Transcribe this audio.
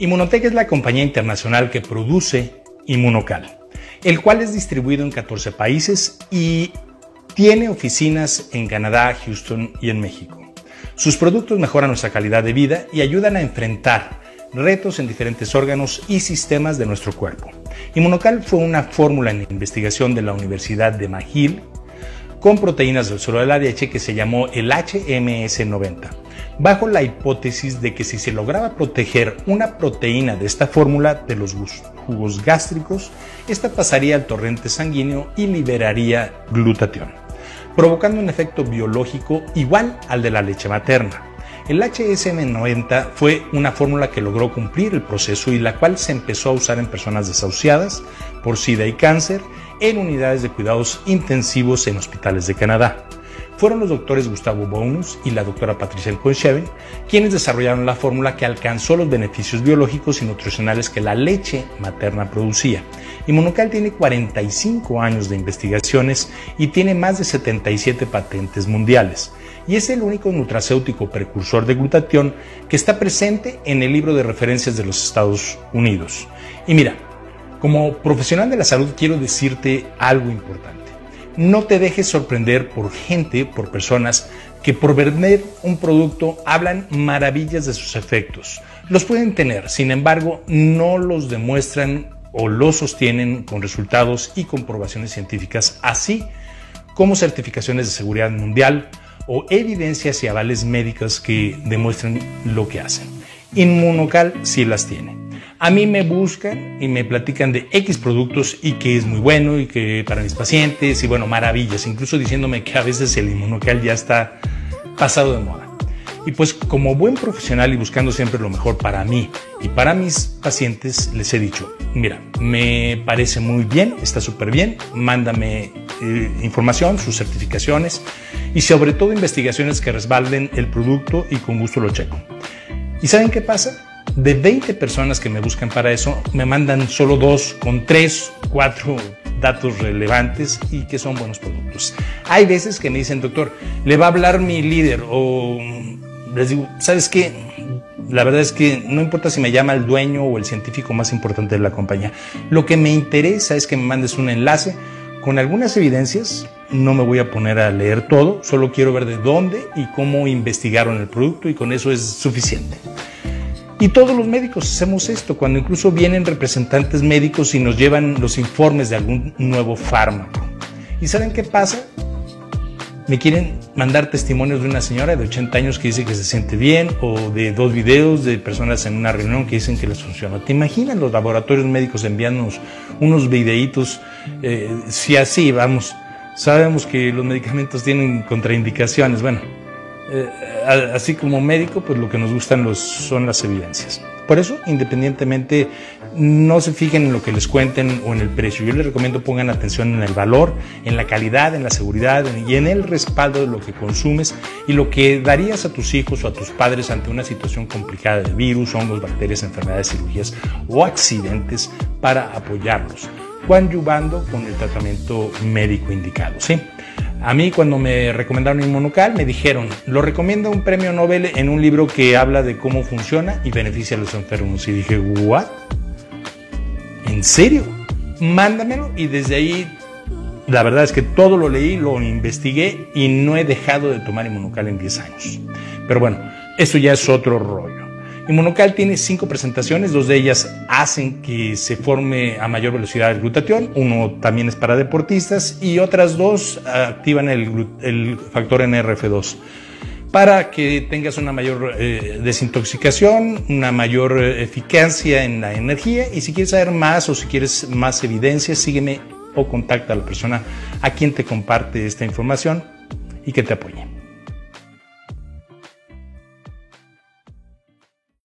Inmunotech es la compañía internacional que produce Inmunocal, el cual es distribuido en 14 países y tiene oficinas en Canadá, Houston y en México. Sus productos mejoran nuestra calidad de vida y ayudan a enfrentar retos en diferentes órganos y sistemas de nuestro cuerpo. Inmunocal fue una fórmula en investigación de la Universidad de McGill con proteínas del suero de la leche que se llamó el HMS90, bajo la hipótesis de que si se lograba proteger una proteína de esta fórmula de los jugos gástricos, esta pasaría al torrente sanguíneo y liberaría glutatión, provocando un efecto biológico igual al de la leche materna. El HMS90 fue una fórmula que logró cumplir el proceso y la cual se empezó a usar en personas desahuciadas por SIDA y cáncer en unidades de cuidados intensivos en hospitales de Canadá. Fueron los doctores Gustavo Bonus y la doctora Patricia Elcoencheven quienes desarrollaron la fórmula que alcanzó los beneficios biológicos y nutricionales que la leche materna producía. Inmunocal tiene 45 años de investigaciones y tiene más de 77 patentes mundiales. Y es el único nutracéutico precursor de glutatión que está presente en el libro de referencias de los Estados Unidos. Y mira, como profesional de la salud quiero decirte algo importante. No te dejes sorprender por personas que por vender un producto hablan maravillas de sus efectos. Los pueden tener, sin embargo, no los demuestran o los sostienen con resultados y comprobaciones científicas, así como certificaciones de seguridad mundial o evidencias y avales médicos que demuestren lo que hacen. Inmunocal sí las tiene. A mí me buscan y me platican de X productos y que es muy bueno y que para mis pacientes y bueno, maravillas, incluso diciéndome que a veces el Inmunocal ya está pasado de moda. Y pues como buen profesional y buscando siempre lo mejor para mí y para mis pacientes, les he dicho, mira, me parece muy bien, está súper bien, mándame información, sus certificaciones y sobre todo investigaciones que respalden el producto y con gusto lo checo. ¿Y saben qué pasa? De 20 personas que me buscan para eso, me mandan solo 2 con 3, 4 datos relevantes y que son buenos productos. Hay veces que me dicen, doctor, le va a hablar mi líder o les digo, ¿sabes qué? La verdad es que no importa si me llama el dueño o el científico más importante de la compañía. Lo que me interesa es que me mandes un enlace con algunas evidencias. No me voy a poner a leer todo, solo quiero ver de dónde y cómo investigaron el producto y con eso es suficiente. Y todos los médicos hacemos esto, cuando incluso vienen representantes médicos y nos llevan los informes de algún nuevo fármaco. ¿Y saben qué pasa? Me quieren mandar testimonios de una señora de 80 años que dice que se siente bien o de 2 videos de personas en una reunión que dicen que les funciona. ¿Te imaginas los laboratorios médicos enviándonos unos videitos? Si así, vamos, sabemos que los medicamentos tienen contraindicaciones, bueno. Así como médico, pues lo que nos gustan son las evidencias. Por eso, independientemente, no se fijen en lo que les cuenten o en el precio. Yo les recomiendo pongan atención en el valor, en la calidad, en la seguridad y en el respaldo de lo que consumes y lo que darías a tus hijos o a tus padres ante una situación complicada de virus, hongos, bacterias, enfermedades, cirugías o accidentes para apoyarlos, coadyuvando con el tratamiento médico indicado, ¿sí? A mí cuando me recomendaron Inmunocal me dijeron, lo recomienda un premio Nobel en un libro que habla de cómo funciona y beneficia a los enfermos. Y dije, ¿what? ¿En serio? Mándamelo. Y desde ahí, la verdad es que todo lo leí, lo investigué y no he dejado de tomar Inmunocal en 10 años. Pero bueno, eso ya es otro rollo. Inmunocal tiene 5 presentaciones, 2 de ellas hacen que se forme a mayor velocidad el glutatión, uno también es para deportistas y otras 2 activan el factor NRF2 para que tengas una mayor desintoxicación, una mayor eficacia en la energía. Y si quieres saber más o si quieres más evidencias, sígueme o contacta a la persona a quien te comparte esta información y que te apoye.